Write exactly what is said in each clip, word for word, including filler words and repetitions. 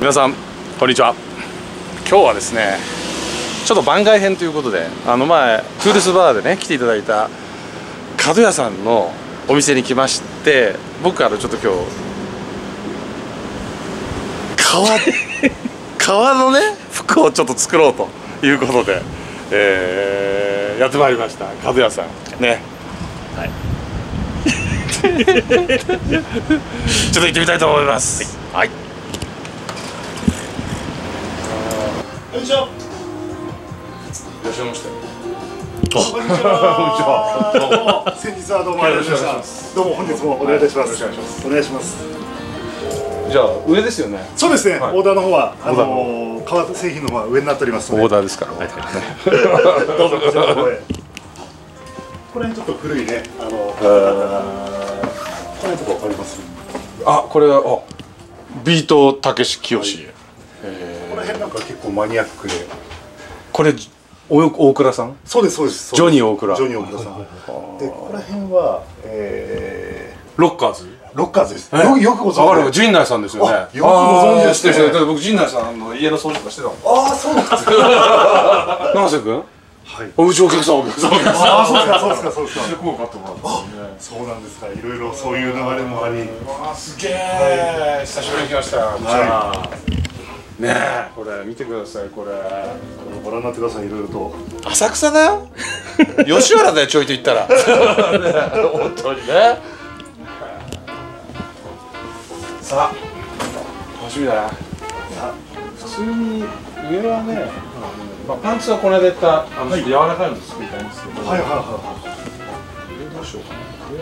皆さんこんにちは。今日はですねちょっと番外編ということで、あの前クールスバーでね来ていただいた角屋さんのお店に来まして、僕からちょっと今日革革のね服をちょっと作ろうということで、えー、やってまいりました角屋さんね。はいちょっと行ってみたいと思います。はい、 こんにちは。 いらっしゃいましたよ。 こんにちは。どうも先日はどうもありがとうございました。どうも本日もお願いいたします。お願いします。 じゃあ上ですよね。 そうですね。オーダーの方はあの革製品の方は上になっておりますので。 オーダーですから。 どうぞこちらの方へ。これちょっと古いね、あのこれちょっとわかります。 あ、これはあビートたけし清志。 この辺なんか結構マニアックで。 これ大倉さん？ そうですそうです。 ジョニー大倉。 ジョニー大倉さん。でこの辺はえロッカーズ。 ロッカーズです。よよくご存知。 わかる。陣内さんですよね。 よくご存知ですね。 僕陣内さんの家の掃除とかしてたもん。 ああそうなんですか。 永瀬君？はい。うちお客さんお客さん。 ああそうですかそうですかそうですか。 でこう買ってもらった。 そうなんですか。いろいろそういう流れもあり。 あすげえ。久しぶりに来ました。はい。ねえ、これ見てください。これご覧になってください。いろいろと浅草だよ。吉原だよ、ちょいと言ったら。本当にね。さあ楽しみだな。普通に上はね、まあ、パンツはこの間言ったあの、はい、柔らかいの作りたいんですけど、 はいはいはいはい。 上どうしようか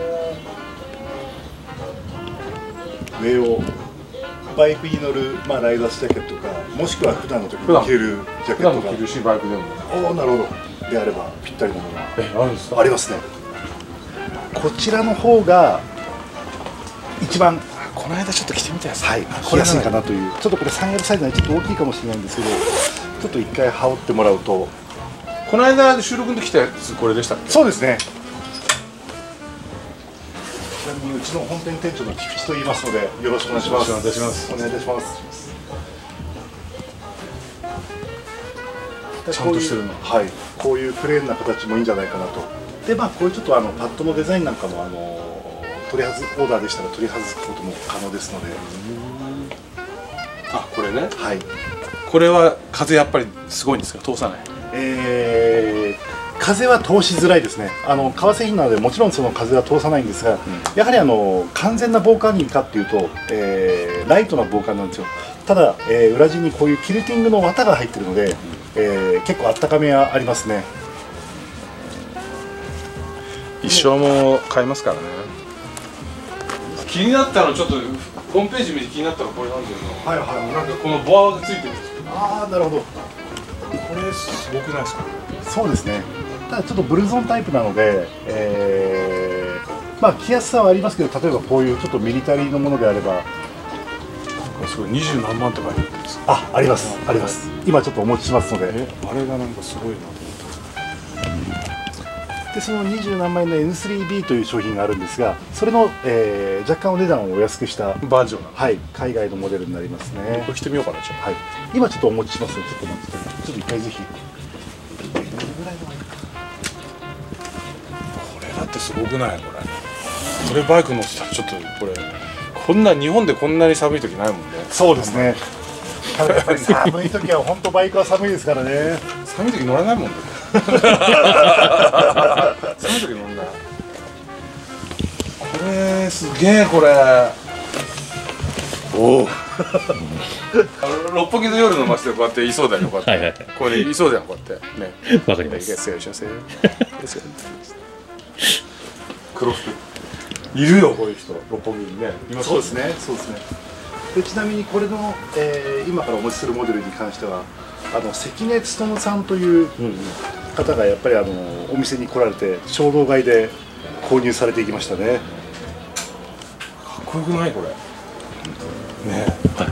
な。 上をバイクに乗る、まあ、ライダースジャケットか、もしくは普段の時に着るジャケットが着るし、バイクでもおお、なるほど。であればぴったりなものがえ、あるんですか？ ありますね。こちらの方が一番この間ちょっと着てみたやつ、 はい、着やすいかなという。ちょっとこれ スリーエル サイズはちょっと大きいかもしれないんですけど、ちょっと一回羽織ってもらうと。 この間収録の時着たやつこれでしたっけ？ そうですね。ちなみにうちの本店店長の菊池と言いますので、よろしくお願いします。お願いいたします。お願いいたします。 ちゃんとしてるの。 はい、こういうプレーンな形もいいんじゃないかなと。で、まあこういうちょっとあのパッドのデザインなんかもあの取り外すオーダーでしたら取り外すことも可能ですので。 あ、これね。 はい。 これは風やっぱりすごいんですか？通さない。 えー、風は通しづらいですね。あの革製品なのでもちろんその風は通さないんですが、うん、やはりあの完全な防寒着かっていうと、えー、ライトな防寒なんですよ。ただ、えー、裏地にこういうキルティングの綿が入ってるので、うん、えー、結構あったかみはありますね。 一生も買いますからね。気になったのちょっとホームページ見て気になったのこれなんだけど、はいはい、なんかこのボアがついてるんですけど。 ああ、なるほど。 これすごくないですか？ そうですね。ただちょっとブルゾンタイプなので、えー、まあ着やすさはありますけど、例えばこういうちょっとミリタリーのものであれば、 すごい二十何万とかあるんですか？ あ、あります、あります。今ちょっとお持ちしますので。 え、あれがなんかすごいなと思った。 でその二十何万円の エヌスリービー という商品があるんですが、それの、えー、若干お値段をお安くしたバージョン、 はい、海外のモデルになりますね。 これ着てみようかな。じゃあ、 はい、今ちょっとお持ちしますので、ちょっと待って、ちょっと一回ぜひ。どれぐらいのこれだってすごくない？これこれバイク乗ってたらちょっとこれこんな日本でこんなに寒い時ないもんね。 そうですね。ただやっぱり寒い時は本当バイクは寒いですからね。 寒い時乗らないもんね。寒い時乗んない。これすげえこれ。おお。六本木の夜の街でこうやっていそうだよね、こうやって。これいそうだよ、こうやってね。 わかります。 黒服。いるよ、こういう人、六本木にね。 そうですね、そうですね。でちなみにこれの、えー、今からお持ちするモデルに関しては、あの関根勤さんという方がやっぱりあのお店に来られて衝動買いで購入されていきましたね。 かっこよくないこれ。ね。はい。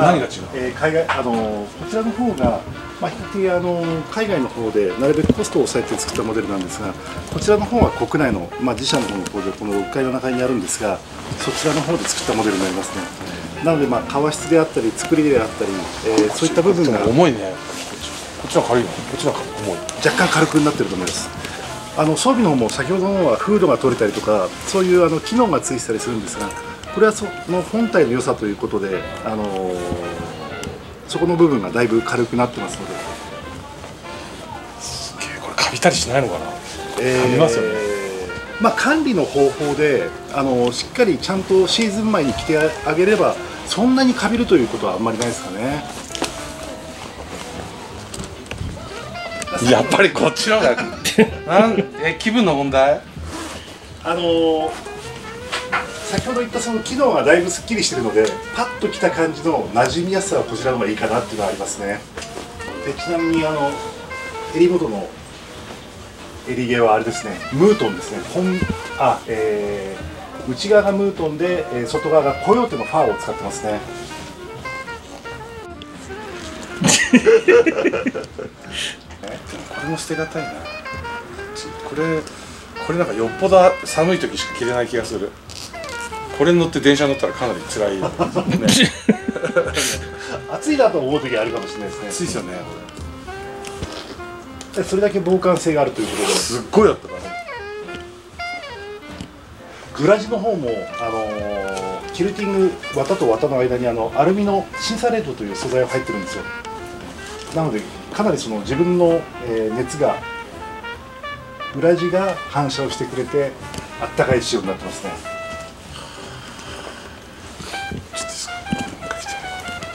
でこちらが、えー、海外あのこちらの方がまあ、比較的あの海外の方でなるべくコストを抑えて作ったモデルなんですが、こちらの方は国内の、まあ、自社の方の工場、このろっかいの中にあるんですが、そちらの方で作ったモデルになりますね。なので、まあ、革質であったり作りであったり、えー、そういった部分が重いね。こっちの軽いの、こっちの重い。 若干軽くなってると思います。あの装備の方も先ほどのはフードが取れたりとか、そういうあの機能がついてたりするんですが、これはその本体の良さということで、あのー、そこの部分がだいぶ軽くなってますので。 すげえ、これカビたりしないのかな。 えー、 カビますよね。 まあ管理の方法で、あのしっかりちゃんとシーズン前に着てあげれば、そんなにカビるということはあんまりないですかね。 やっぱりこっちの方がなんえ気分の問題。 あのー、先ほど言ったその機能がだいぶすっきりしてるので、パッときた感じの馴染みやすさはこちらの方がいいかなっていうのはありますね。でちなみにあの襟元の襟毛はあれですね、ムートンですね。本あ、えー、内側がムートンで、えー、外側がコヨーテのファーを使ってますね。 これも捨てがたいな。これこれなんかよっぽど寒い時しか着れない気がする。これに乗って電車に乗ったらかなり辛い、ね、 暑いなと思う時あるかもしれないですね。 暑いですよね。 でそれだけ防寒性があるということで、 すっごいだったからね。 グラジの方も、あのー、キルティング綿と綿の間にあのアルミのシンサレートという素材が入ってるんですよ。なのでかなりその自分の、えー、熱が裏地が反射をしてくれてあったかい仕様になってますね。 ちょっといいですか。もう一回来てね。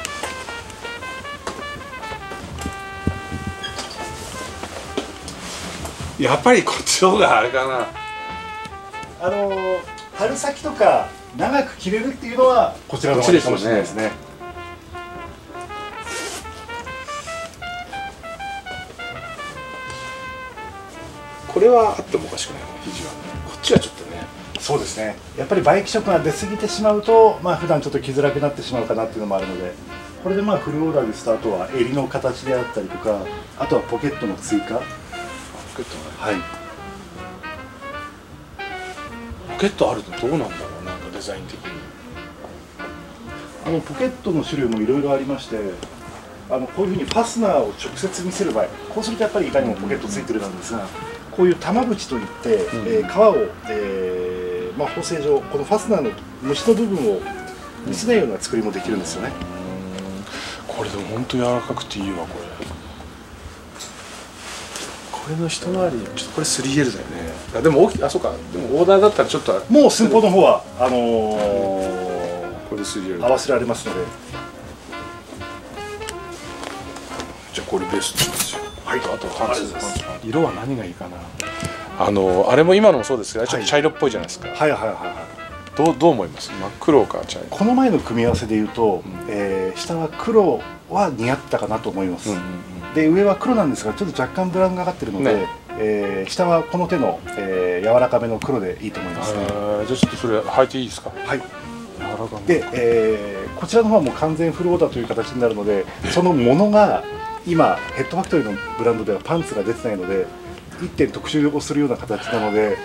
やっぱりこっちの方があれかな。 あのー、春先とか長く着れるっていうのはこちらの方がいいかもしれないですね。 これはあってもおかしくないな、肘は。こっちはちょっとね。 そうですね。やっぱりバイク色が出過ぎてしまうと、まあ普段ちょっと着づらくなってしまうかなっていうのもあるので、これでまあフルオーダーでスタートは襟の形であったりとか、あとはポケットの追加。 ポケットね。 はい。 ポケットあるとどうなんだろう、なんかデザイン的に。 あのポケットの種類もいろいろありまして、あのこういうふうにファスナーを直接見せる場合、こうするとやっぱりいかにもポケットついてるなんですが、こういう玉縁といって、うん、えー、革を、えーまあ、縫製上このファスナーの虫の部分を見せないような作りもできるんですよね。 うん、これでも本当柔らかくていいわこれ。これの一回りちょっとこれ スリーエル だよね。あでも大きあそうかでもオーダーだったらちょっともう寸法の方はあのー、 これで スリーエル合わせられますので。 じゃあこれベストですよ。 はい、 あとパンツです。色は何がいいかな。あのあれも今のもそうですけど、ちょっと茶色っぽいじゃないですか。 はいはいはいはい。 どうどう思います？真っ黒か茶色。 この前の組み合わせでいうと、うん、えー、下は黒は似合ったかなと思います。うんうんうん、で上は黒なんですが、ちょっと若干ブラウンがかってるので、ね、えー、下はこの手の、えー、柔らかめの黒でいいと思いますね。 じゃあちょっとそれ履いていいですか？ はい。で、えー、こちらの方はもう完全フルオーダーという形になるので、そのものが今ヘッドファクトリーのブランドではパンツが出てないので、いってん特集をするような形なので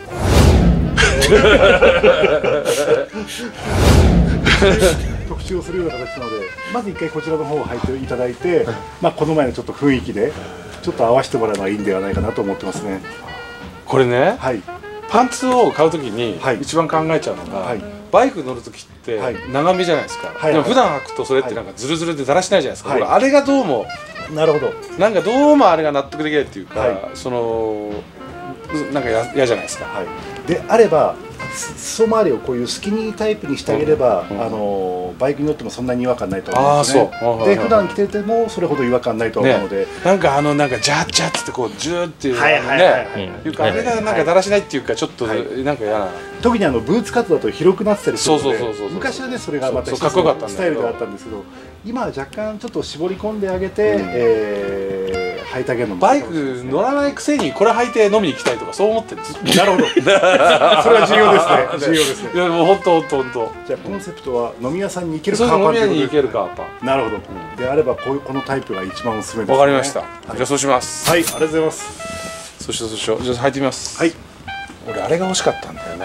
特集をするような形なので、まず一回こちらの方を履いていただいて、まあこの前のちょっと雰囲気でちょっと合わせてもらうのはいいんではないかなと思ってますね。 これね、 はい、 パンツを買うときに一番考えちゃうのが、はい、バイク乗るときって長めじゃないですか。はい、でも普段履くとそれってなんかズルズルでだらしないじゃないですか。はい、あれがどうもなるほど、 なんかどうもあれが納得できないっていうか、はい、そのなんか嫌じゃないですか。 はい、であれば裾周りをこういうスキニータイプにしてあげれば、うんうん、あのバイクに乗ってもそんなに違和感ないと思うんですね。で普段着ててもそれほど違和感ないと思うので、ね、 なんかあのなんかジャッジャッってこうジューっていうね、いうかあれがなんかだらしないっていうかちょっとなんか嫌な。 特にあのブーツカットだと広くなってたりするので、昔はねそれがまた一つのスタイルであったんですけど、今は若干ちょっと絞り込んであげて、うん、えー履いてあげるのもバイク乗らないくせにこれ履いて飲みに行きたいとかそう思ってる。 なるほどそれは重要ですね重要ですね。 いやもう本当本当本当。 じゃあコンセプトは飲み屋さんに行けるそカーパンう飲み屋に行けるか。 カーパン。 なるほど、であればこういうこのタイプが一番おすすめですね。 わかりました、 はい、 じゃあそうします。 はい、ありがとうございます。 そしてそうしよう。じゃあ履いてみます。 はい。 俺あれが欲しかったんだよな。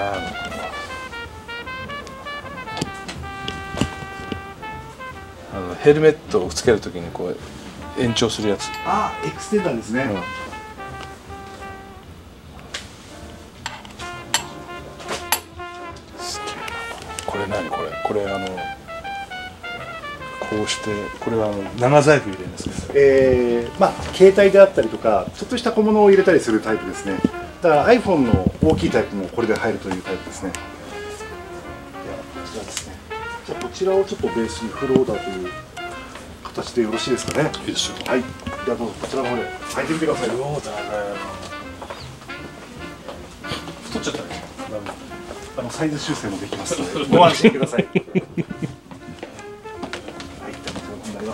あのヘルメットをつけるときにこう延長するやつ。 あ、エクステンダーですね。 うん、すげえな。これ何これこれあのこうしてこれはあの長財布入れるんですね。 えー、まあ携帯であったりとかちょっとした小物を入れたりするタイプですね。だから iPhone の大きいタイプもこれで入るというタイプですね。ではこちらですね。じゃあこちらをちょっとベースにフルオーダーという形でよろしいですかね。 いいですよ。 はい。ではどうぞこちらの方で履いてみてください。 フルオーダーだよ。太っちゃったね。 あのサイズ修正もできますのでご安心ください。はい、じゃあこちらになります。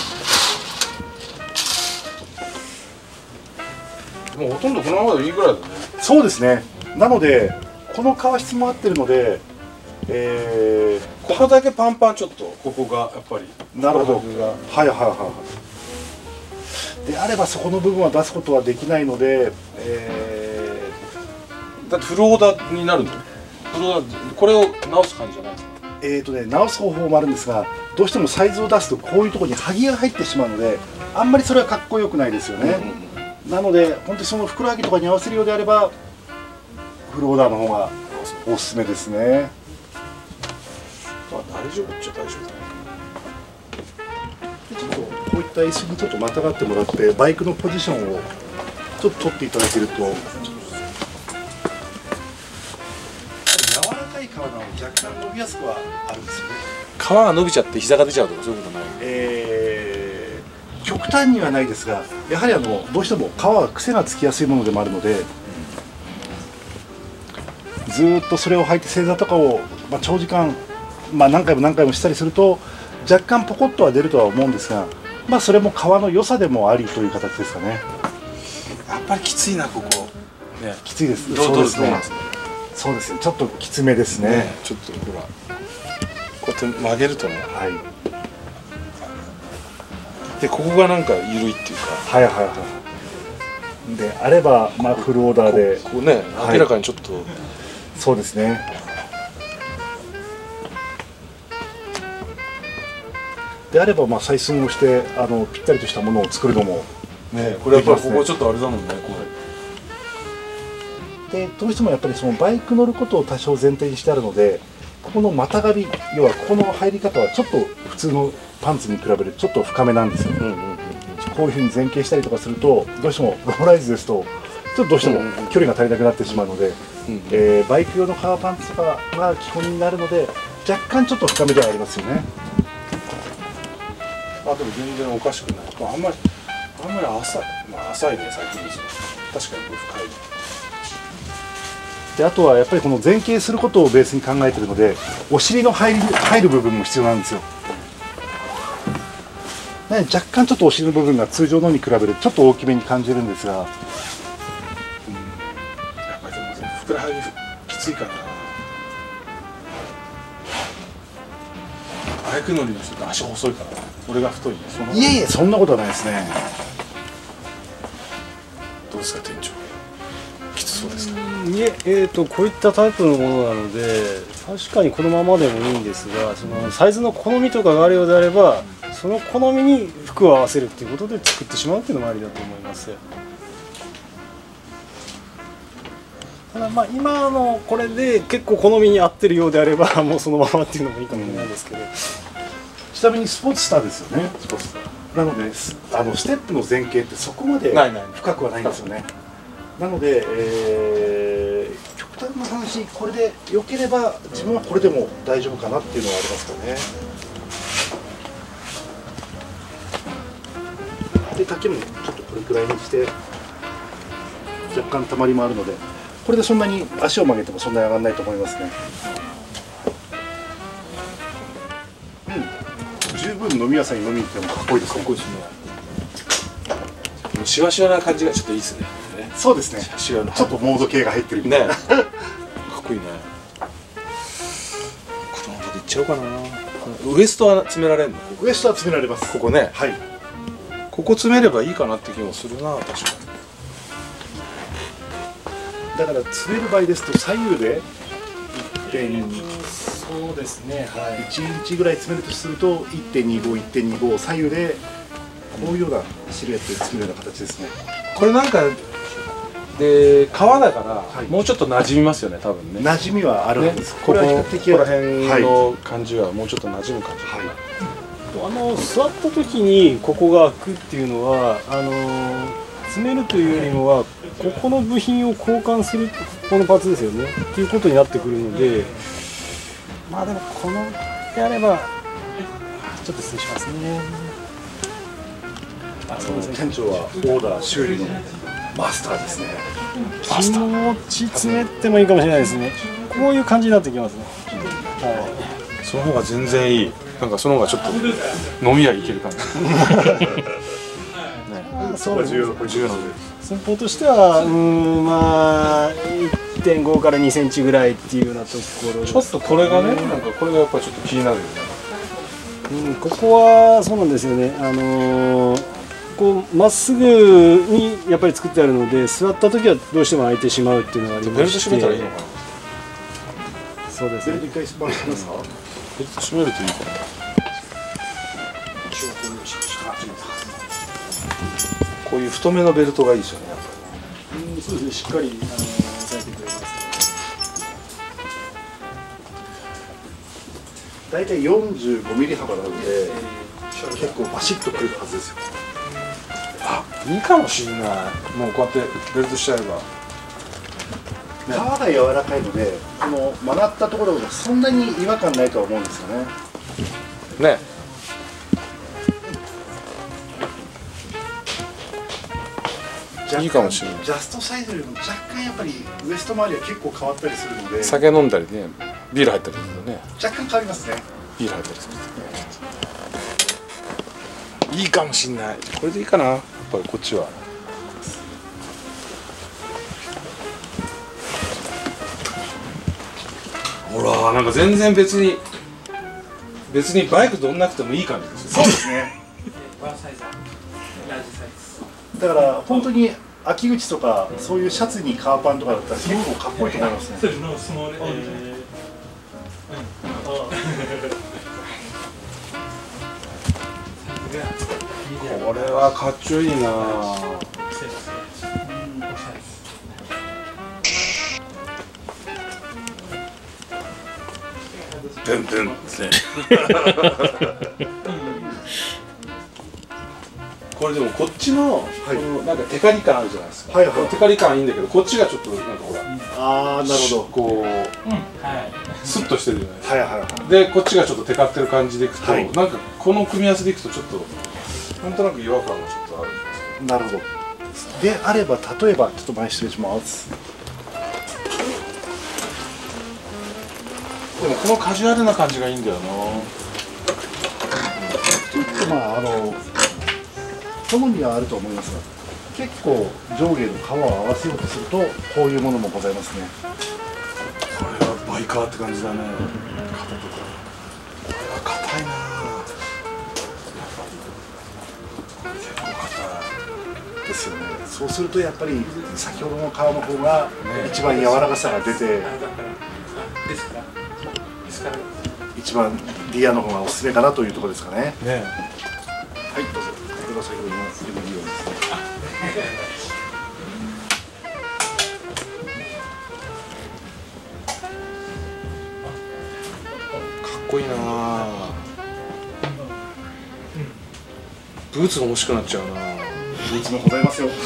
もうほとんどこのままでいいぐらいだね。 そうですね。なのでこの革質も合ってるので、えー、 ここだけパンパンちょっとここがやっぱり。 なるほど。 ここがはいはいはいはい。であればそこの部分は出すことはできないので、えだってフルオーダーになるの。フルオーダーこれを直す感じじゃないですか。 ー、えーとね直す方法もあるんですが、どうしてもサイズを出すとこういうところにはぎが入ってしまうので、あんまりそれはかっこよくないですよね。うん、なので本当にそのふくらはぎとかに合わせるようであればフルオーダーの方がおすすめですね。 まあ大丈夫っちゃ大丈夫だね。 ちょっとこういった椅子にちょっとまたがってもらってバイクのポジションをちょっと取っていただけると、柔らかい革なので若干伸びやすくはあるんですよね。 皮が伸びちゃって膝が出ちゃうとかそういうことない。 えー、極端にはないですが、やはりあのどうしても皮は癖がつきやすいものでもあるので、ずーっとそれを履いて正座とかを、まあ、長時間、まあ、何回も何回もしたりすると若干ポコッとは出るとは思うんですが、まあそれも革の良さでもありという形ですかね。 やっぱりきついなここ。ね、 きついです。 どうそうですね。 どうなんですか。 そうですね。ちょっときつめですね。 ね、ちょっとほらこうやって曲げるとね。 はい。 でここがなんか緩いっていうか。 はいはいはい。であればまあフルオーダーでここね明らかにちょっと、はい、 そうですね。であればまあ採寸をしてあのぴったりとしたものを作るのもね、これやっぱりここちょっとあれだもんね。これでどうしてもやっぱりそのバイク乗ることを多少前提にしてあるので、ここの股上び、要はここの入り方はちょっと普通のパンツに比べるとちょっと深めなんですよ。うんうんうん、こういうふうに前傾したりとかするとどうしてもローライズですとちょっとどうしても距離が足りなくなってしまうので、えー、バイク用の革パンツとかが基本になるので若干ちょっと深めではありますよね。 あでも全然おかしくない。まあ、あんまりあんまり浅い、まあ、浅いね最近ですよ。確かにこれ深い。 であとはやっぱりこの前傾することをベースに考えているので、お尻の入り入る部分も必要なんですよ。ね、若干ちょっとお尻の部分が通常のに比べるとちょっと大きめに感じるんですが、うん、やっぱりでもふくらはぎきついからな。バイク乗りの人って足細いからな。俺が太いね。そんないえいえそんなことはないですね。 どうですか店長。きつそうですか。 いえ、えーとこういったタイプのものなので確かにこのままでもいいんですが、そのサイズの好みとかがあるようであればその好みに服を合わせるっていうことで作ってしまうっていうのもありだと思います。ただまあ今のこれで結構好みに合ってるようであればもうそのままっていうのもいいかもしれないですけど、 ちなみにスポーツスターですよね。スポーツスターなのであのステップの前傾ってそこまで深くはないんですよね。なので、えー、極端な話これで良ければ自分はこれでも大丈夫かなっていうのはありますかね。で丈もちょっとこれくらいにして若干たまりもあるので、これでそんなに足を曲げてもそんなに上がらないと思いますね。うん、十分飲み屋さんに飲みに行ってもかっこいいですね。かっこいいですね。 のシワシワな感じがちょっといいですね。 そうですね。 シワのちょっとモード系が入ってるみたいな。 ね。かっこいいね。このままでいっちゃおうかな。ウエストは詰められるの？ ウエストは詰められます。 ここね。 はい。 ここ詰めればいいかなって気もするな、確かに。 だから詰める場合ですと左右でいってんそうですね、はいいちインチぐらい詰めるとすると いってんにご、いってんにご 左右でこういうようなシルエットで詰めるような形ですね。 これなんかで革だから、 はいもうちょっと馴染みますよね、多分ね。 馴染みはあるはずねです。これは比較的ここら辺はいの感じはもうちょっと馴染む感じかな。 はいあの座った時にここが開くっていうのはあの詰めるというよりもはここの部品を交換するここのパーツですよねっていうことになってくるので、まあでもこのであればちょっと失礼しますね。 あそうですね。店長はオーダー修理のマスターですね。 気持ち詰めてもいいかもしれないですね。こういう感じになってきますね。はその方が全然いい。なんかその方がちょっと飲み屋行ける感じ。 い。そうですね。 重要なので。 寸法としてはうーんまあ いってんご からにセンチぐらいっていうようなところです。 ちょっとこれがね、なんかこれがやっぱちょっと気になるよね。 うんここはそうなんですよね。あのーこうまっすぐにやっぱり作ってあるので座った時はどうしても開いてしまうっていうのがありまして。 ベルト締めたらいいのかな。 そうですね。 ベルト一回回してますか？ ベルト締めるといいかな。こういう太めのベルトがいいですよね、やっぱり。 うんそうですね。しっかりあのー押さえてくれますね。 大体よんじゅうごミリ幅なので結構バシッとくるはずですよ。 あ、いいかもしれない。もうこうやってベルトしちゃえば。 皮が柔らかいのでこの曲がったところがそんなに違和感ないとは思うんですよね。 ね。いいかもしれない。 ジャストサイズよりも若干やっぱりウエスト周りは結構変わったりするので酒飲んだりね、ビール入ったりするとね、 若干変わりますね。 ビール入ったりするとね。いいかもしんない。これでいいかな。やっぱりこっちは。ほら、なんか全然別に別にバイク乗んなくてもいい感じですよ。 そうですね。だから本当に秋口とかそういうシャツにカーパンとかだったら結構かっこいいと思いますね。 これはかっちょいいな。ブンブンですね。これでもこっちの、 はいこのなんかテカリ感あるじゃないですか。 はいはいこのテカリ感いいんだけど、こっちがちょっとなんかほら、 ああなるほど。 こう、スッとしてるじゃないですか。 はいはいはい。 でこっちがちょっとテカってる感じでいくと、 はいなんかこの組み合わせでいくとちょっとなんとなく違和感がちょっとあるんですよ。 なるほど。であれば例えばちょっと前失礼します。 でもこのカジュアルな感じがいいんだよな。 ちょっとまああの好みはあると思いますが、結構上下の皮を合わせようとするとこういうものもございますね。 これはバイカーって感じだね。肩とかこれは硬いな。結構硬いですよね。そうするとやっぱり先ほどの皮の方が一番柔らかさが出て、一番リアの方がおすすめかなというところですかね。 ね。 はいどうぞ。これが先ほどのエムディーオーですね。 かっこいいなあ。ブーツが欲しくなっちゃうな。 ブーツもございますよ。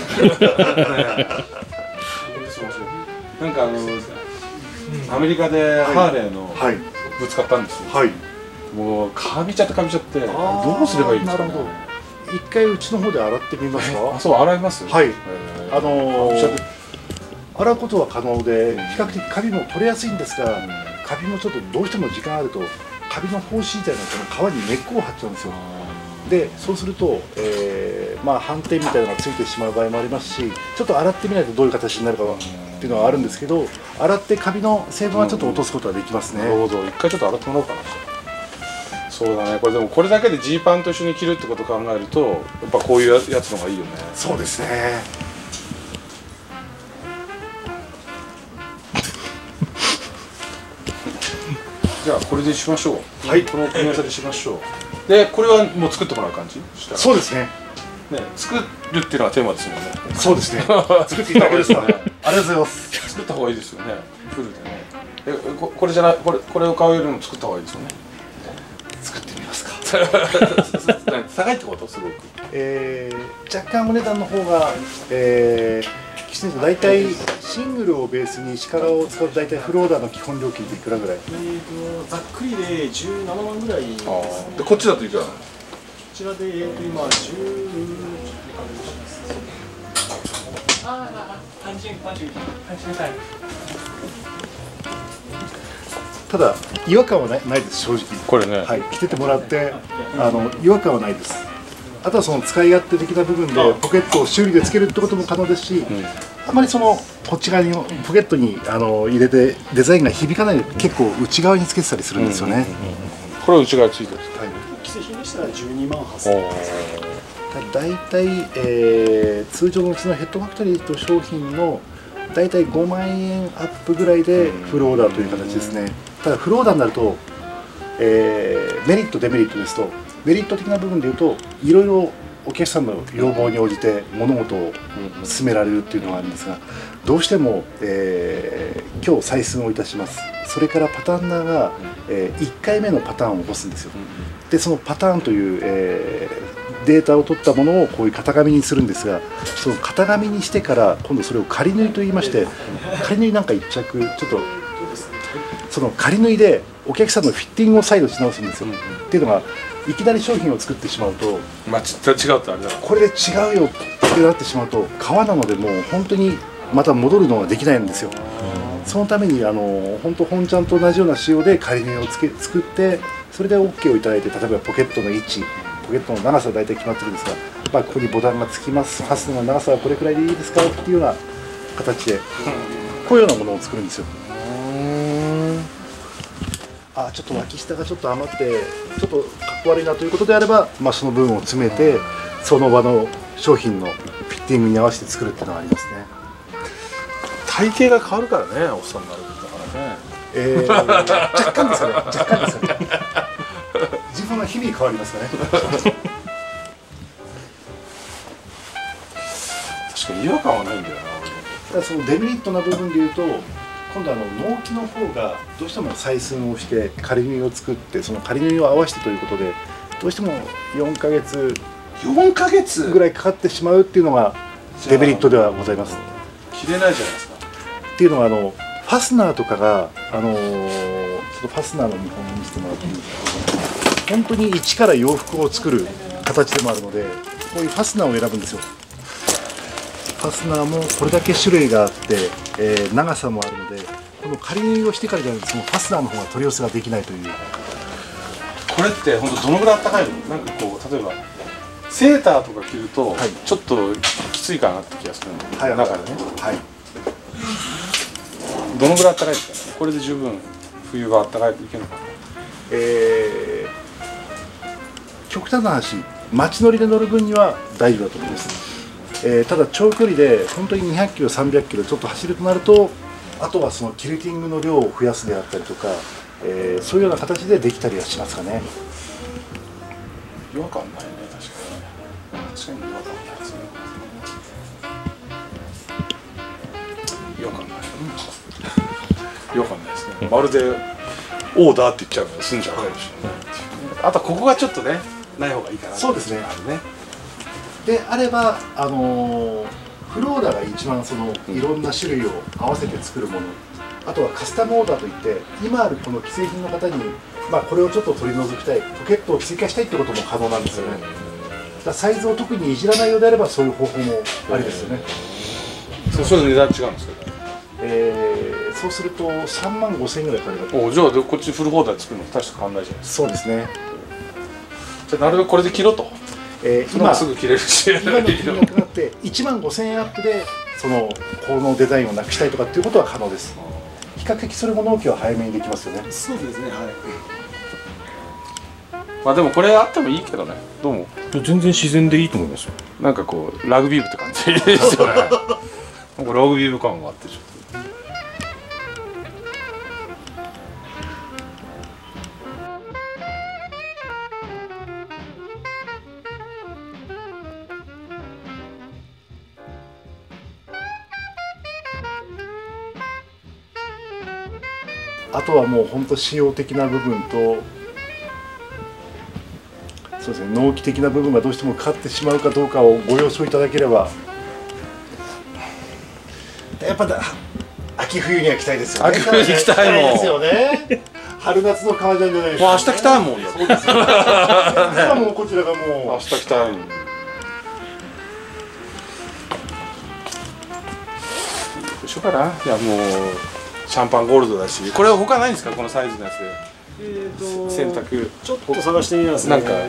なんかあのアメリカでハーレーのはいブーツ買ったんですよ。 はい。 もうかびちゃってかびちゃってどうすればいいんですかね。 なるほど。一回うちの方で洗ってみますか。 あ、そう洗います。 はいへーあのーかびちゃって洗うことは可能で比較的カビも取れやすいんですが、カビもちょっとどうしても時間あるとカビの胞子みたいなこの皮に根っこを張っちゃうんですよ。 でそうすると、えーまあ、斑点みたいなのがついてしまう場合もありますし、ちょっと洗ってみないとどういう形になるかっていうのはあるんですけど、洗ってカビの成分はちょっと落とすことができますね。 なるほど、一回ちょっと洗ってもらおうかな。そうだね、これでもこれだけでジーパンと一緒に着るってことを考えると、やっぱこういうやつの方がいいよね。 そうですね。 じゃあこれでしましょう。 はい、 この組み合わせでしましょう。でこれはもう作ってもらう感じしたら、 そうですね。 ね、作るっていうのがテーマですもんね。 そうですね。作っていただけですか。ありがとうございます。 作った方がいいですよね。フルでね。えここれじゃない、これこれを買うよりも作った方がいいですよね。 作ってみますか。 高いってことすごく。 えー、若干お値段の方が、えー、きちんと大体シングルをベースにシカラを使うと大体フローダーの基本料金っていくらぐらい？ えーとざっくりでじゅうななまんぐらいです。こでこっちだといくらなの？ ちらで、えーと今じゅうただ違和感はないないです正直。 これね。 はい、着ててもらってあの違和感はないです。あとはその使い勝手的な部分でポケットを修理でつけるってことも可能ですし、うん、あまりそのこっち側にポケットにあの入れてデザインが響かないで結構内側につけてたりするんですよね。 これは内側についてるんですか？ はい、既製品でしたらじゅうにまんはっせんえんです。 大体、えー、通常のうちのヘッドファクトリーと商品の大体ごまんえんアップぐらいでフルオーダーという形ですね。ただフルオーダーになると、えー、メリットデメリットですと、メリット的な部分でいうといろいろお客さんの要望に応じて物事を進められるっていうのがあるんですが、どうしても、えー、今日採寸をいたします。それからパタンナーが、えー、いっかいめのパターンを起こすんですよ。でそのパターンという、えー、データを取ったものをこういう型紙にするんですが、その型紙にしてから今度それを仮縫いといいまして、仮縫いなんか一着ちょっとその仮縫いでお客さんのフィッティングを再度し直すんですよ。っていうのがいきなり商品を作ってしまうと、 まあち違うってあれだ。 これで違うよってなってしまうと革なのでもう本当にまた戻るのができないんですよ。そのためにあの本当本ちゃんと同じような仕様で仮縫いをつけ作って、それで オーケー をいただいて、例えばポケットの位置、ポケットの長さは大体決まってるんですが、まあ、ここにボタンがつきます、ファスナーの長さはこれくらいでいいですかっていうような形でこういうようなものを作るんですよ。あ、ちょっと脇下がちょっと余ってちょっとかっこ悪いなということであれば、まあ、その部分を詰めてその場の商品のフィッティングに合わせて作るっていうのがありますね。 体型が変わるからね、おっさんになるんだからね。 えー、若干ですよね、若干ですよね。自分は日々変わりますかね。 確かに違和感はないんだよな。 ただそのデメリットな部分でいうと、今度あの納期の方がどうしても採寸をして仮縫いを作って、その仮縫いを合わせてということでどうしてもよんかげつよんかげつぐらいかかってしまうっていうのがデメリットではございます。 切れないじゃないですか。 っていうのはあのファスナーとかがあのー、ちょっとファスナーの見本にしてもらっていいですか。本当に一から洋服を作る形でもあるので、こういうファスナーを選ぶんですよ。ファスナーもこれだけ種類があって、えー、長さもあるので、この仮縫いをしてからじゃなくてそのファスナーの方が取り寄せができないという。 これって本当どのぐらいあったかいの？なんかこう例えばセーターとか着るとちょっときついかなって気がするの、はい、中でね、はい、どのぐらいあったかいですかね。これで十分冬があったかいといけるのかな。 えー、極端な話、街乗りで乗る分には大丈夫だと思います。えー、ただ長距離で本当ににひゃくキロさんびゃくキロちょっと走るとなると、あとはそのキルティングの量を増やすであったりとか、えー、そういうような形でできたりはしますかね。 違和感ないね、確かに。確かに違和感ないですね。違和感ない。違和感ないですね。まるでオーダーって言っちゃうの済んじゃうかもしれない。あとここがちょっとね、ない方がいいかな。 そうですね。 あるね。 であれば、あのー、フローダーが一番そのいろんな種類を合わせて作るもの、あとはカスタムオーダーといって今あるこの既製品の方に、まあ、これをちょっと取り除きたい、ポケットを追加したいってことも可能なんですよね。だからサイズを特にいじらないようであればそういう方法もありですよね。 そそれ値段違うんですか？ えー、そうするとさんまんごせんえんぐらいかかる。 おじゃあこっちフルホーダー作るの大して変わんないじゃないですか。 そうですね。 じゃあなるべくこれで切ろうと。 えー、今すぐ切れるし今の金額があっていちまんごせんえんアップでそのこのデザインをなくしたいとかっていうことは可能です。比較的それも納期は早めにできますよね。 そうですね、はい。 まあでもこれあってもいいけどね。どうも全然自然でいいと思いますよ。 なんかこうラグビー部って感じですよね。なんかラグビー部感があってちょっと。 あとはもう本当仕様的な部分とそうですね、納期的な部分がどうしてもかかってしまうかどうかをご了承いただければ。やっぱだ秋冬には来たいですよね。 秋冬に来たいもんですよね。春夏の革ジャンじゃないですもう明日来たいもんよ。 そうですよ。今もうこちらがもう明日来たいもん。どうしようかな。いやもうシャンパンゴールドだし、これは他ないんですかこのサイズのやつで。 えーと選択ちょっと探してみますね。 なんか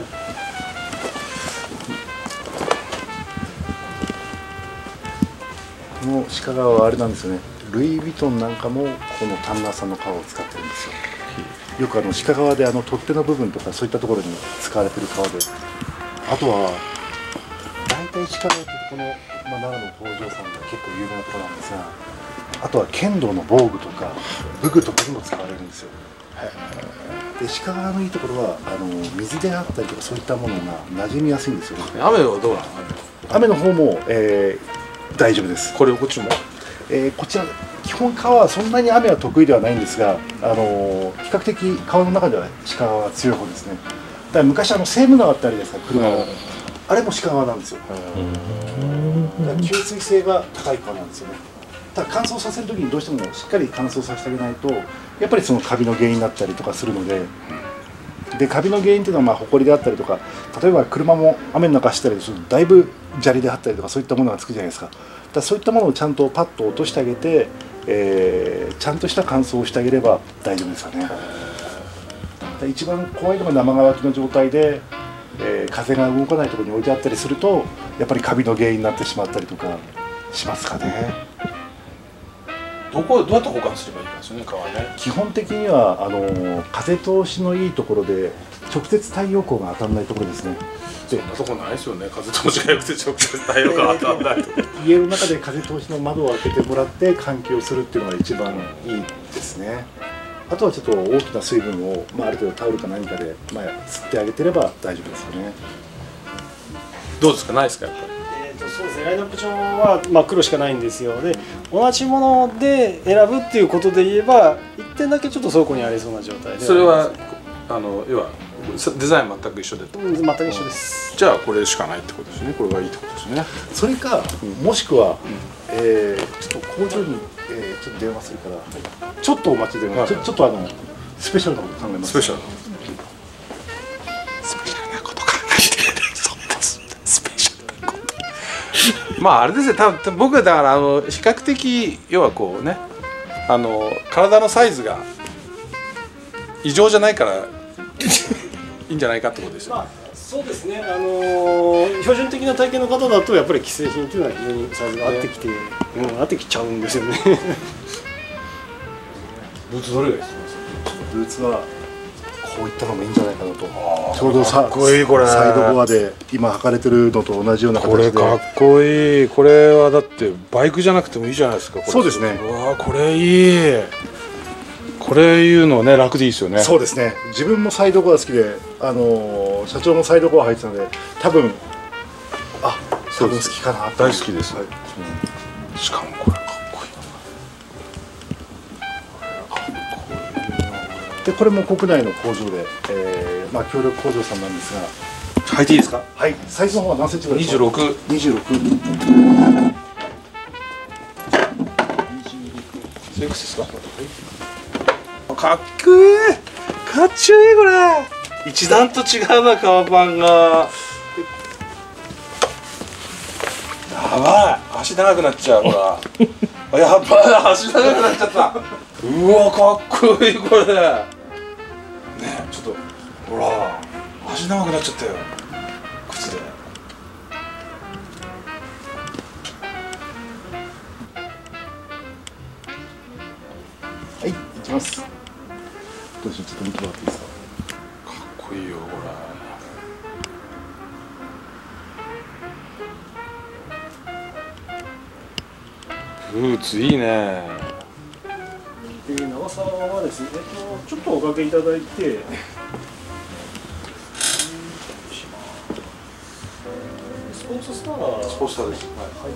この鹿革はあれなんですよね。ルイ・ヴィトンなんかもこのタンナーさんの革を使ってるんですよ。よくあの鹿革であの取っ手の部分とかそういったところに使われてる革で、あとは大体鹿革ってこの、まあ、奈良の北条さんが結構有名なところなんですが、あとは剣道の防具とか武具とかにも使われるんですよ。で鹿革のいいところはあの水であったりとかそういったものが馴染みやすいんですよね。 雨はどうなの？ 雨の方も、えー、大丈夫です。 これこっちも。 えー、こちら基本川はそんなに雨は得意ではないんですが、あのー、比較的川の中では鹿川は強い方ですね。だから昔あのセーム川ってあるじゃないですか、車の、あれも鹿川なんですよ。だから吸水性が高い川なんですよね。ただ乾燥させる時にどうしてもしっかり乾燥させてあげないとやっぱりそのカビの原因になったりとかするので、でカビの原因っていうのはまあホコリであったりとか、例えば車も雨の中走ったりするとだいぶ砂利であったりとかそういったものがつくじゃないですか。だからそういったものをちゃんとパッと落としてあげて、えー、ちゃんとした乾燥をしてあげれば大丈夫ですよね。だから一番怖いのが生乾きの状態で、えー、風が動かないところに置いてあったりするとやっぱりカビの原因になってしまったりとかしますかね。 どこどうやって保管すればいいかですよね、革ね。 基本的にはあの風通しのいいところで直接太陽光が当たらないところですね。 そんなとこないですよね。風通しが良くて直接太陽が当たらないと。 家の中で風通しの窓を開けてもらって換気をするっていうのが一番いいですね。あとはちょっと大きな水分を、まあ、ある程度タオルか何かで、まあ、吸ってあげてれば大丈夫ですよね。 どうですか、ないですかやっぱり。 えーとそうですね、ライナップ帳は、まあ、黒しかないんですよ。で同じもので選ぶっていうことで言えばいってんだけちょっと倉庫にありそうな状態で、 それはあの要はデザイン全く一緒で、 うん全く一緒です。 じゃあこれしかないってことですね。これがいいってことですね。 それか、もしくは、えーちょっと工場に、えーちょっと電話するから、ちょっとお待ちで、 はいちょちょっとあのスペシャルなこと考えます。 スペシャルスペシャルなこと考えてそうですスペシャルなことまああれですね、多分僕はだからあの比較的要はこうね、あの体のサイズが異常じゃないからいいんじゃないかってことですよね。 まあそうですね、あのー標準的な体型の方だとやっぱり既製品っていうのは非常にサイズが合ってきて、うん、合ってきちゃうんですよね。 ブーツどれがいいですか？ ブーツはこういったのもいいんじゃないかなと。ちょうどさかっこいいこれサイドボアで今履かれてるのと同じような形で。 これかっこいい。これはだってバイクじゃなくてもいいじゃないですか。これそうですね。 うわこれいい。これいうのね楽でいいですよね。 そうですね。自分もサイドゴア好きで、あのー社長もサイドゴア入ってたので、多分あ多分好きかなと。 大好きです。 はいうん、しかもこれかっこいい。 でこれも国内の工場で、えーまあ協力工場さんなんですが、 履いていいですか？ はい、サイズの方は何センチぐらいですか？ 二十六。 二十六。 それいくつですか？かっこいい。かっちょいいこれ。一段と違うな革パンが。やばい。足長くなっちゃうほら。あやばい。足長くなっちゃった。うわかっこいいこれ。ねえちょっとほら足長くなっちゃったよ。靴で。 きます。どうしよう、ちょっと見てもらっていいですか。 かっこいいよこれ。ブーツいいね。 で長さはですね、えっと、ちょっとおかけいただいて、スポーツスター、 スポーツスターです。はい。 はい、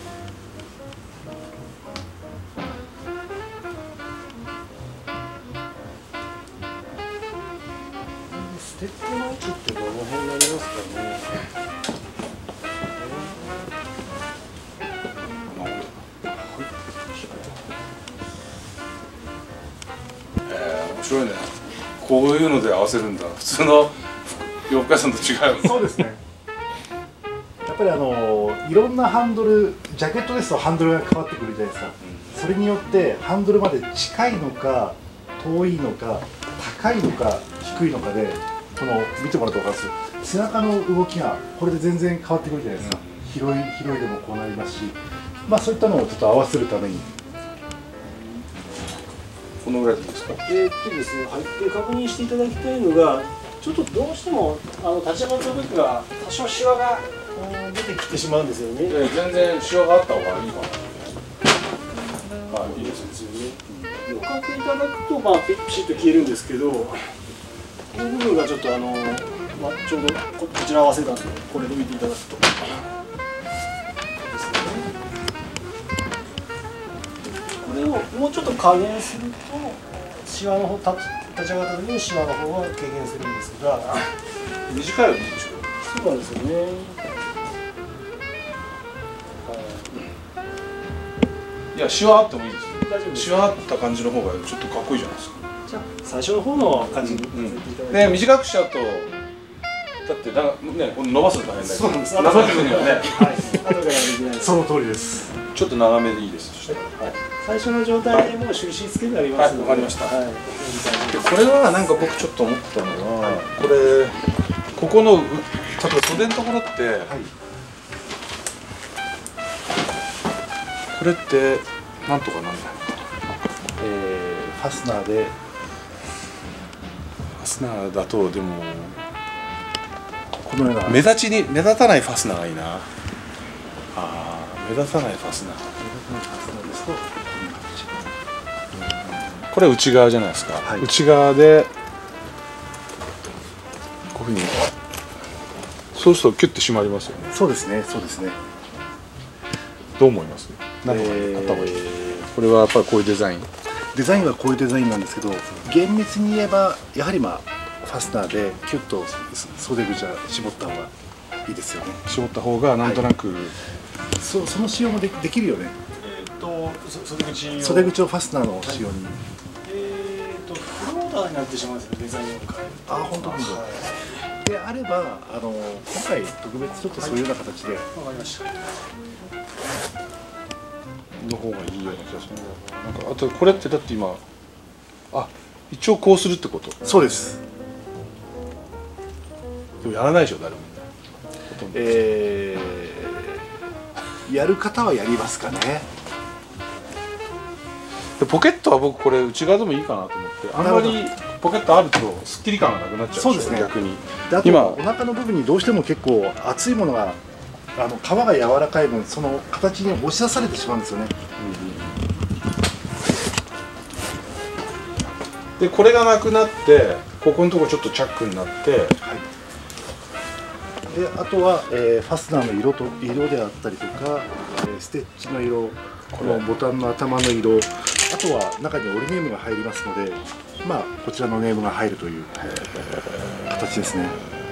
ステップの位置ってどの辺になりますかね。 面白いね。こういうので合わせるんだ。普通の洋服屋さんと違う。 そうですね。やっぱりあのいろんなハンドル、ジャケットですとハンドルが変わってくるじゃないですか。うん、それによってハンドルまで近いのか遠いのか高いのか低いのかで、この見てもらうと分かるんです背中の動きがこれで全然変わってくるじゃないですか。うん、広い広いでもこうなりますし、まあそういったのをちょっと合わせるために。 このぐらいでいいですか。 えー、っとですね、はい、で確認していただきたいのが、ちょっとどうしてもあの立ち上がった時は多少シワが、うん、出てきてしまうんですよね。 え全然シワがあった方がいいかな。はい、いいですですよね。でおかけいただくとまあピシッと消えるんですけど、この部分がちょっとあの、まあ、ちょうどこちら合わせたんで、これで見ていただくと。これをもうちょっと加減すると、シワの方、立ち上がった時にシワの方は軽減するんですが、 短いよね。 そうなんですよね。 いや、シワあってもいいです。 大丈夫です。 シワあった感じの方がちょっとかっこいいじゃないですか。 じゃあ最初の方の感じにさせていただいて、 で短くしちゃうと、だってだね、この伸ばすの大変だけど、 そうなんです。 長くするにはね、 はい、後からできないです。 その通りです。 ちょっと長めでいいです。 はい、最初の状態でもう印付けてありますので、 はい、わかりました。 はい、 これはなんか僕ちょっと思ったのは、これここの例えば袖のところって、はい、これってなんとかなんだよ。 えー、ファスナーでファスナーだとでもこのような目立ちに目立たないファスナーがいいな。ああ、目立たないファスナー。これ内側じゃないですか。はい、内側でこういうふうにそうするとキュッと締まりますよね。 そうですね、そうですね。 どう思います？何かあった方がいい？これはやっぱりこういうデザイン。 デザインはこういうデザインなんですけど、厳密に言えばやはりまあファスナーでキュッと袖口は絞った方がいいですよね。 絞った方がなんとなく、はい、 そその仕様も で, できるよね。 えっと袖口を袖口をファスナーの仕様に、はい、 えっとフローダーになってしまうんですよ、デザインを変えると。 あ、本当に。であればあの今回特別ちょっとそういうような形で、はい、 わかりました。 の方がいいような気がする。なんかあとこれってだって今あ一応こうするってこと？ そうです。 でもやらないでしょ誰も。 えー、やる方はやりますかね。 でポケットは僕これ内側でもいいかなと思って、あんまりポケットあるとスッキリ感がなくなっちゃう。 そうですね、 逆に。 であと今お腹の部分にどうしても結構厚いものがあの皮が柔らかい分、その形に押し出されてしまうんですよね。 うん、でこれがなくなってここのところちょっとチャックになって、はい、 であとは、えー、ファスナーの色と色であったりとか、えー、ステッチの色、このボタンの頭の色、あとは中に折りネームが入りますので、まあこちらのネームが入るという形ですね。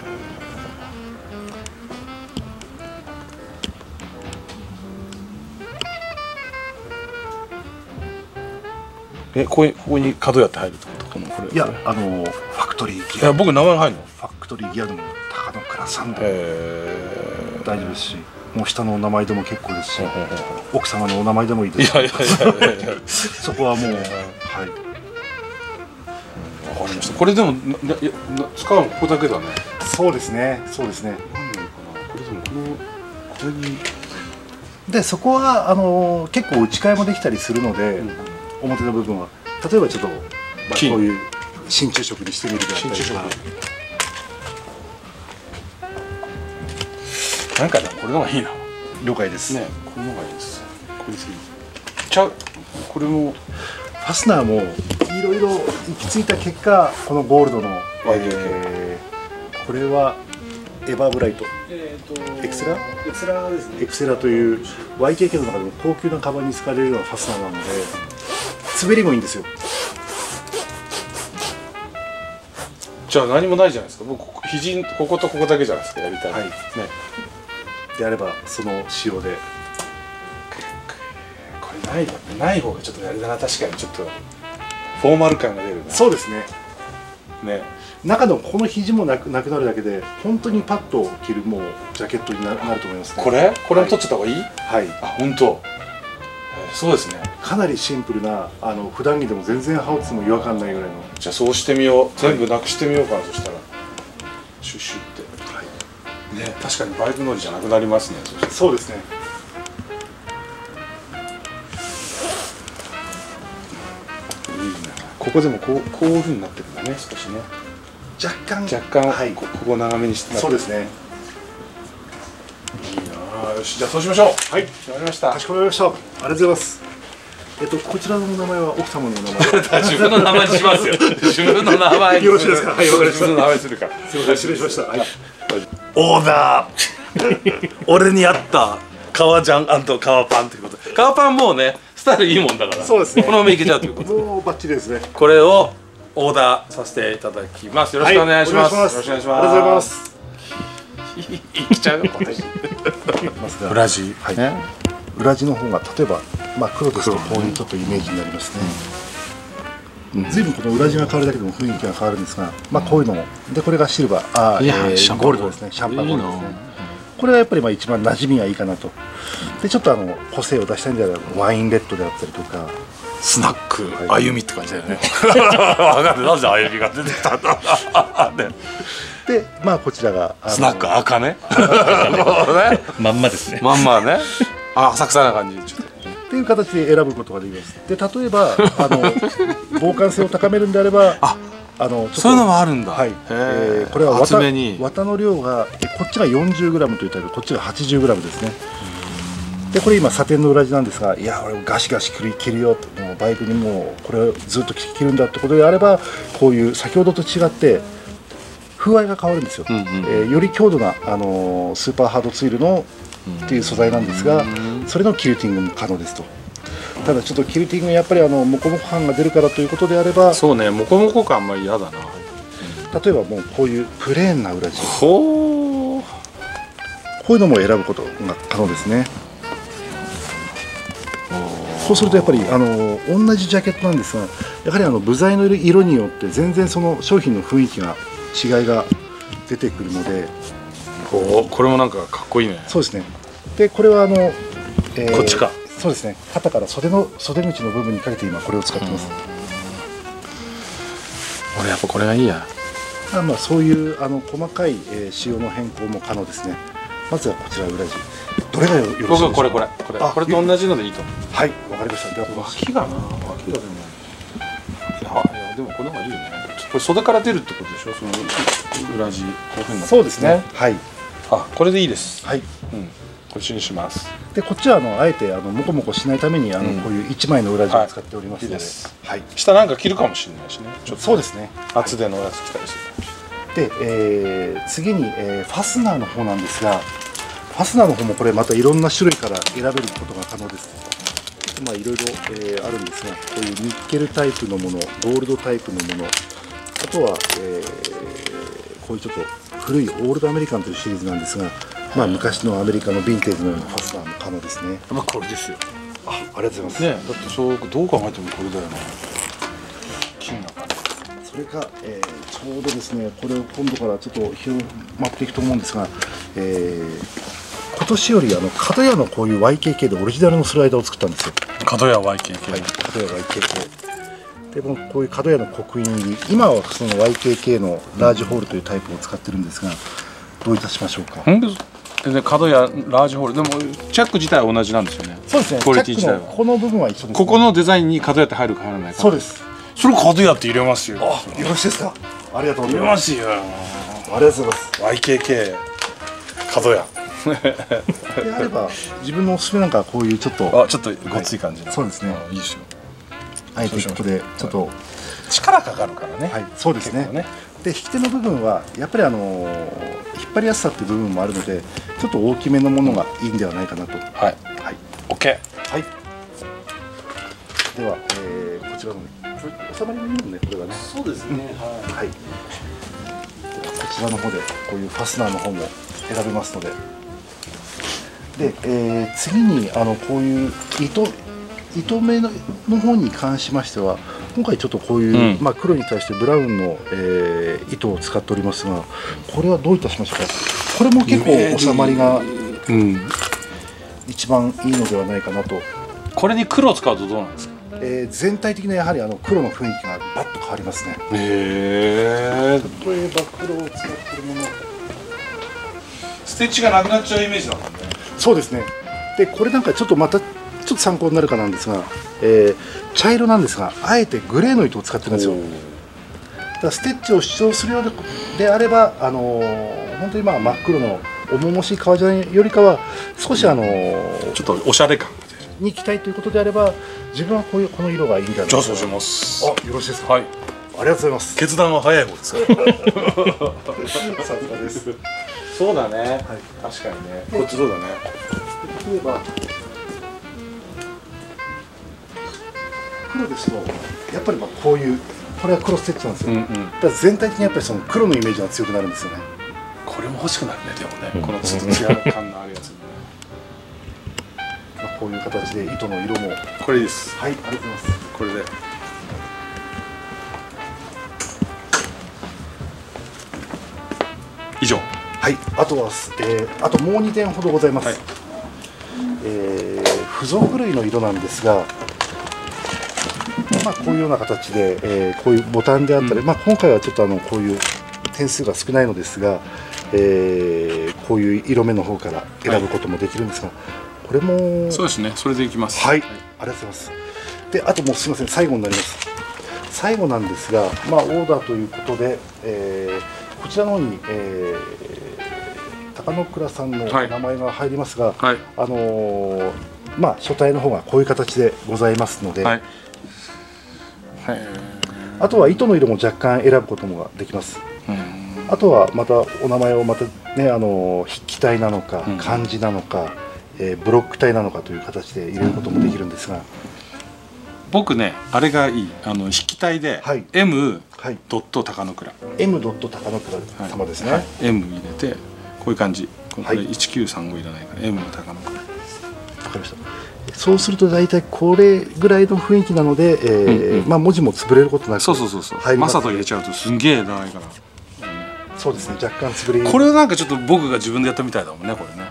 え、ここにここに角やって入るってこと？このこれ。 いや、あのファクトリーギア。 いや、僕名前が入るの？ ファクトリーギアでも高野倉さんで大丈夫ですし、もう下のお名前でも結構ですし、奥様のお名前でもいいですし。いやいやいやいやそこはもう、はい。 わかりました。これでもなな使うのここだけだね。 そうですね、そうですね。 何なのかな。これでもこのこれにでそこはあの結構打ち替えもできたりするので。うん、表の部分は例えばちょっと、まあ、 金こういう真鍮色にしてみるとか真鍮色なんかでもこれの方がいいな。 了解です、 ね、これの方がいいです。これ次ちゃう、これもファスナーもいろいろ行き着いた結果このゴールドの、えー、これはエバーブライトえーとエクセラエクセラですね。 エクセラという ワイケーケー の中でも高級なカバンに使われるようなファスナーなので滑りもいいんですよ。 じゃあ何もないじゃないですか。僕ここ肘こことここだけじゃないですかやりたい。 はいね。 であればその仕様でこれないない方がちょっとあれだな。確かにちょっとフォーマル感が出るな。 そうですね。 ね。 中のこの肘もなくなくなるだけで本当にパッと着るもうジャケットにななると思いますね。 これこれも取っちゃった方がいい？ はいあ、本当。えーそうですね。 かなりシンプルなあの普段着でも全然羽織っても違和感ないぐらいの。 じゃあそうしてみよう。全部なくしてみようかな、そしたらシュッシュって、 はいね、確かにバイク乗りじゃなくなりますね。そしたらそうですね。 いいね。ここでもこうこういう風になってるんだね、少しね。 若干若干、 はいこここ長めにしてそうですね。 いいなあ。よし、じゃあそうしましょう。 はい、 決まりましたかしこまりました。ありがとうございます。えっとこちらの名前は奥様の名前。 自分の名前にしますよ。自分の名前によろしいですか。はい、わかりました。 自分の名前にするから。 すみません、失礼しました。はい。 オーダー俺に合った革ジャン&革パンということで、革パンもうねスタイルいいもんだから、 そうですねこのままいけちゃうということで、 もうバッチリですね。 これをオーダーさせていただきます。よろしくお願いします。 はい、 よろしくお願いします。 ありがとうございます。 生きちゃうよこれ。 ますが裏地、 はいね、 裏地の方が例えば、まあ、黒ですとこういうちょっとイメージになりますね。随分この裏地が変わるだけでも雰囲気が変わるんですが、まあ、こういうのもでこれがシルバー、あー、 いやえーシャンパンゴールドですね。シャンパンゴールドですね。これがやっぱりまあ一番馴染みがいいかなと。でちょっとあの個性を出したいんであればワインレッドであったりとか。 スナック、 はい歩みって感じだよね。わかんない、なぜ歩みが出てきたんだ。ね、 でまあこちらがあのスナック赤ね。 まんまですね。 まんまね。あ、浅草な感じ。ちょっとっていう形で選ぶことができます。で例えばあの防寒性を高めるんであれば、 ああのちょっとそういうのもあるんだ。 はい。 へえーーこれは綿厚めに。 綿の量がえこっちが よんじゅうグラム というタイプ、こっちが はちじゅうグラム ですね。でこれ今サテンの裏地なんですが、いや俺ガシガシ着る着るよと、もうバイクにもうこれをずっと着るんだってことであれば、こういう先ほどと違って風合いが変わるんですよ。 うんうんえーより強度なあのースーパーハードツイルのっていう素材なんですが、それのキルティングも可能ですと。ただちょっとキルティングやっぱりあのモコモコ感が出るからということであれば、 そうね、モコモコ感あんまり嫌だな。 例えばもうこういうプレーンな裏地、 ほう。 こういうのも選ぶことが可能ですね。そうするとやっぱりあの同じジャケットなんですが、やはりあの部材の色によって全然その商品の雰囲気が違いが出てくるので、 ほう、これもなんかかっこいいね。 そうですね。でこれはあの、えーこっちか。 そうですね。肩から袖の袖口の部分にかけて今これを使ってます。 俺やっぱこれがいいや。 あまあそういうあの細かい、えー仕様の変更も可能ですね。まずはこちら裏地。どれがよろしいでしょうか。 僕はこれこれこれあこれと同じのでいいと思う。 はい、わかりました。では脇がな、脇がでも。いや、いやでもこの方がいいよね。これ袖から出るってことでしょ、その裏地。こういうふうになってるそうですね。はいあ、これでいいです。 はい。 うん。こっちにします。 でこっちはあのあえてあのモコモコしないためにあの、 うんこういう一枚の裏地を使っておりますので、 はいいいですはい。 下なんか着るかもしれないしね。ちょっとそうですね。 厚手のやつ着たりする。 で、えー次に、えーファスナーの方なんですが、ファスナーの方もこれまたいろんな種類から選べることが可能です。まあいろいろ、えーあるんですが、こういうニッケルタイプのもの、ゴールドタイプのもの、あとは、えーこういうちょっと古いオールドアメリカンというシリーズなんですが、まあ昔のアメリカのヴィンテージのようなファスナーも可能ですね。 まあこれですよ。 あ、ありがとうございます。 ね、だってそうどう考えてもこれだよね。金な感じ。 それか、えーちょうどですね、これを今度からちょっと広まっていくと思うんですが、えー今年よりあの角屋のこういう ワイケーケー でオリジナルのスライダーを作ったんですよ。 角屋 ワイケーケー。 はい、角屋 ワイケーケー。でもこういう角屋の刻印入り、今はその ワイケーケー のラージホールというタイプを使ってるんですが、どういたしましょうか。 本当で角屋ラージホールでもチャック自体は同じなんですよね。 そうですね。 クオリティ自体はチャックのこの部分は一緒です、ね。 ここのデザインに角屋って入るか入らないか。 そうです。 それ角屋って入れますよ。 あ、よろしいですか。ありがとうご入れざいます。 ますよ。 ありがとうございます。 ワイケーケー 角屋。 であれば自分のおすすめなんかはこういうちょっとあ、ちょっとごつい感じの。 そうですね。 いいですよ。 あえてここでちょっと、 力かかるからね。 はい、そうですね。 結構ね。 で引き手の部分はやっぱりあのー引っ張りやすさっていう部分もあるので、ちょっと大きめのものがいいんではないかなと。はい。 はい。オッケはい。では、えー、こちらのね、これ収まりのいいもんね、これはね。 そうですね。ははい。ではこちらの方でこういうファスナーの方も選べますので。で、えー、次にあのこういう糸糸目のの方に関しましては、今回ちょっとこういう、 うんまあ黒に対してブラウンの、えー、糸を使っておりますが、これはどういたしましょうか。これも結構収まりがー。うん。 一番いいのではないかなと。 これに黒を使うとどうなんですか。 えー、全体的なやはりあの黒の雰囲気がバッと変わりますね。 へえ。 例えば黒を使ってるもの、 ステッチがなくなっちゃうイメージだもんね。 そうですね。でこれなんかちょっとまたちょっと参考になるかなんですが、えー、茶色なんですがあえてグレーの糸を使ってるんですよ。だからステッチを主張するようでであれば、あのー、本当にまあ真っ黒の重々しい革ジャンよりかは少しあのー、 ちょっとおしゃれ感。 に行きたいということであれば、自分はこういうこの色がいいんじゃないかな。 じゃあそうします。 あ、よろしいですか。 はい。 ありがとうございます。 決断は早い方ですか。 さすがです。 い。そうだね。 はい。 確かにね。 こっちそうだね。 例えば黒ですとやっぱりまあこういうこれは黒ステッチなんですよ。 うんうん。 だから全体的にやっぱりその黒のイメージが強くなるんですよね。 これも欲しくなるね、でもね。このちょっとツヤ感のあるやつ。 まあこういう形で糸の色も、はい、 これいいです。 ありがとうございます。 これで。以上。 はい、あとは、えー、あともうにてんほどございます。 はい。 えー、付属類の色なんですが、まあこういうような形で、えー、こういうボタンであったり、 うんまあ今回はちょっとあのこういう点数が少ないのですが、えー、こういう色目の方から選ぶこともできるんですが、これもそうですね。それでいきます。 はい、ありがとうございます。で、あともうすみません、最後になります。最後なんですが、まあオーダーということで、えー、こちらの方に、えー、高野倉さんのはい名前が入りますが、 はい。 あのー、まあ書体の方がこういう形でございますので、 はい。はい。 あとは糸の色も若干選ぶこともできます。 うん。 あとはまたお名前をまたね、あのー筆記体なのか、 うん漢字なのか、えーブロック体なのかという形で入れることもできるんですが、 僕ね、あれがいい。あの筆記体で、 はい M はい、 ドット高野倉。 M ドット高野倉様ですね。 はい、M 入れてこういう感じ。これはいいちきゅうさんごいらないから M 高野倉。 わかりました。そうすると大体これぐらいの雰囲気なので、えーうんうんまあ文字も潰れることなくそうそうそうそう。 入りますマサト入れちゃうとすんげえ長いから。 そうですね、若干潰れこれはなんかちょっと僕が自分でやったみたいだもんね、これね。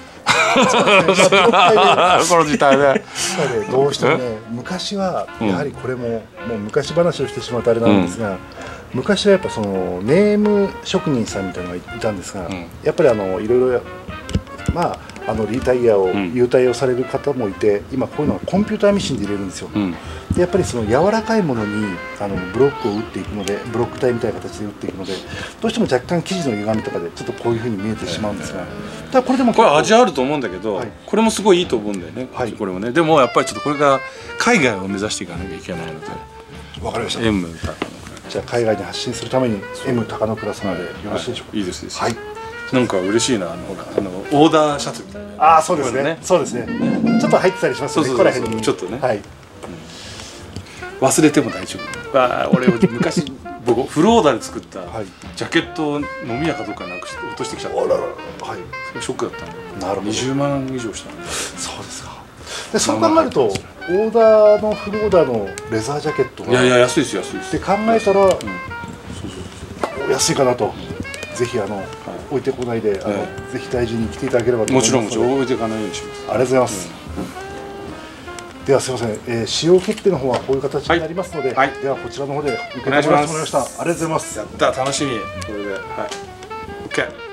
この時代で。 どうしてもね、昔はやはりこれも、もう昔話をしてしまうとあれなんですが、昔はやっぱそのネーム職人さんみたいなのがいたんですが、 うんやっぱりあのいろいろまああのリタイアを、 ん優待をされる方もいて、今こういうのはコンピューターミシンで入れるんですよ。 うん。 でやっぱりその柔らかいものにあのブロックを打っていくので、ブロック体みたいな形で打っていくので、どうしても若干生地の歪みとかでちょっとこういうふうに見えてしまうんですが、ただこれでもこれ味ああると思うんだけど、 はいこれもすごいいいと思うんだよね。 はいこれもね。でもやっぱりちょっとこれが海外を目指していかなきゃいけないので、 わかりました。 M 高野じゃあ海外に発信するために M 高野倉様でよろしいでしょうか。 いいですいいです。 はい。 なんか嬉しいな、あのほらあのオーダーシャツみたいな。 ああそうですね。 これねそうですね。ちょっと入ってたりしますよね。 そうそうそうここら辺にちょっとねはい。 忘れても大丈夫。ああ、俺昔僕フルオーダーで作ったはいジャケットを飲み屋かどうかなくして落としてきちゃった。 あららら。はい。 それショックだったんだよ。 なるほど。 にじゅうまん以上したんだよ。 そうですか。でそう考えるとオーダーのフルオーダーのレザージャケットがいやいや安いです安いです。 って考えたらそうそうそうお安いかなと。ぜひあの置いてこないであのえぜひ大事に来ていただければと思もちいますので。 ろんもちろん置いていかないようにします。 ありがとうございます。ではすみません、えー、使用決定の方はこういう形になりますので、 はいではこちらの方で受けお願いします止めさせてもらいました。ありがとうございます。 やった楽しみこれではい。オッケー。